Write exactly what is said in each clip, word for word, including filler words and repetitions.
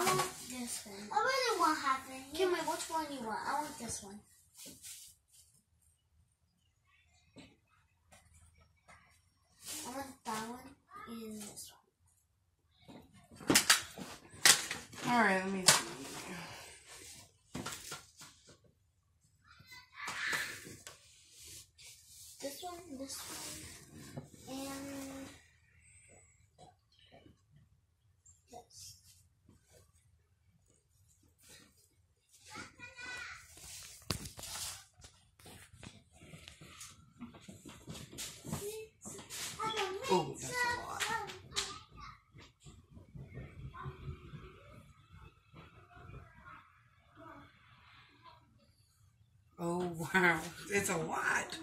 I want this one. I really want half of it. Kimmy, which one you want? I want this one. I want that one and this one. Alright, let me see. This one, this one, and this. Oh, that's a lot. Oh, wow. It's a lot.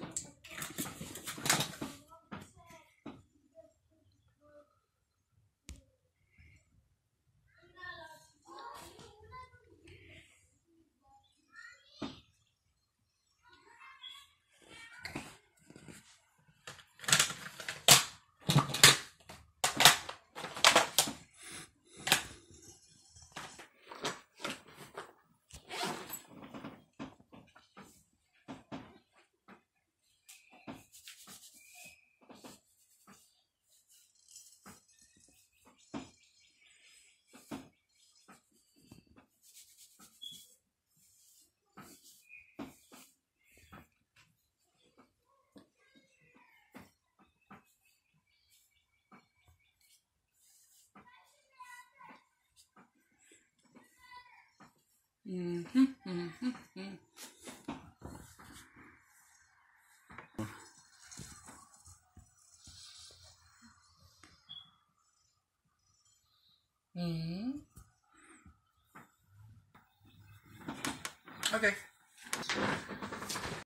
Mm-hmm, mm-hmm, mm-hmm. Mm-hmm. Okay.